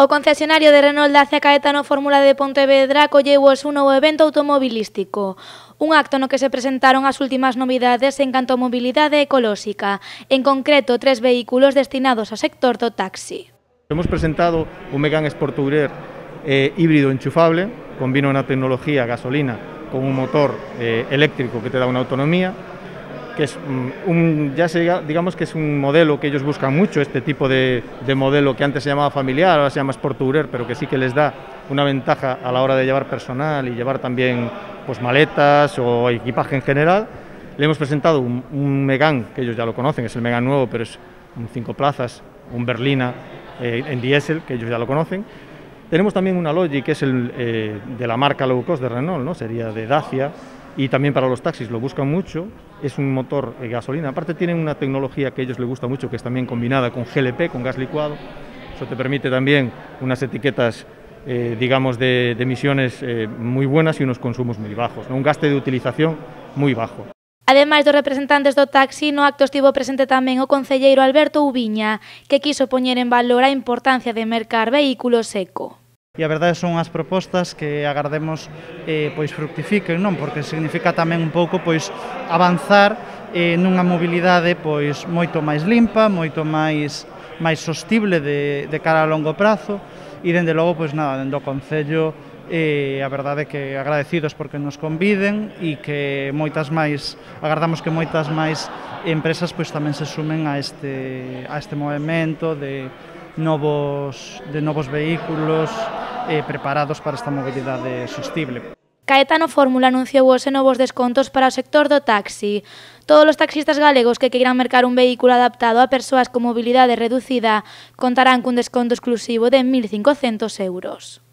O concesionario de Renault Dacia Caetano Fórmula de Pontevedra acolleu hoxe un novo evento automobilístico. Un acto no que se presentaron as últimas novidades en canto a mobilidade ecolóxica, en concreto 3 vehículos destinados ao sector do taxi. Hemos presentado un Megane Sport Tourer híbrido enchufable, combina una tecnología gasolina con un motor eléctrico que te da una autonomía, que es digamos que es un modelo que ellos buscan mucho, este tipo de modelo que antes se llamaba familiar, ahora se llama Sport Tourer, pero que sí que les da una ventaja a la hora de llevar personal y llevar también pues maletas o equipaje en general. Le hemos presentado un Megane, que ellos ya lo conocen, es el Megane nuevo, pero es un 5 plazas, un Berlina en diésel, que ellos ya lo conocen. Tenemos también una Logi, que es de la marca low cost de Renault, ¿no? Sería de Dacia, y también para los taxis lo buscan mucho. Es un motor gasolina, aparte tienen una tecnología que a ellos les gusta mucho, que es también combinada con GLP, con gas licuado. Eso te permite también unas etiquetas digamos de emisiones muy buenas y unos consumos muy bajos, ¿no? Un gasto de utilización muy bajo. Ademais dos representantes do taxi, no acto estivo presente tamén o concelleiro Alberto Ubiña, que quiso poñer en valor a importancia de mercar vehículos eco. E a verdade son as propostas que agardemos pois fructifiquen, non? Porque significa tamén un pouco pois avanzar nunha mobilidade pois moito máis limpa, moito máis sostible de cara a longo prazo e dende logo pois nada, dende o Concello a verdade é que agradecidos porque nos conviden e que agardamos que moitas máis empresas pois tamén se sumen a este movemento de novos vehículos preparados para esta mobilidade sostible. Caetano Fórmula anunciou hoxe novos descontos para o sector do taxi. Todos os taxistas galegos que queiran mercar un vehículo adaptado a persoas con mobilidade reducida contarán cun desconto exclusivo de 1.500 euros.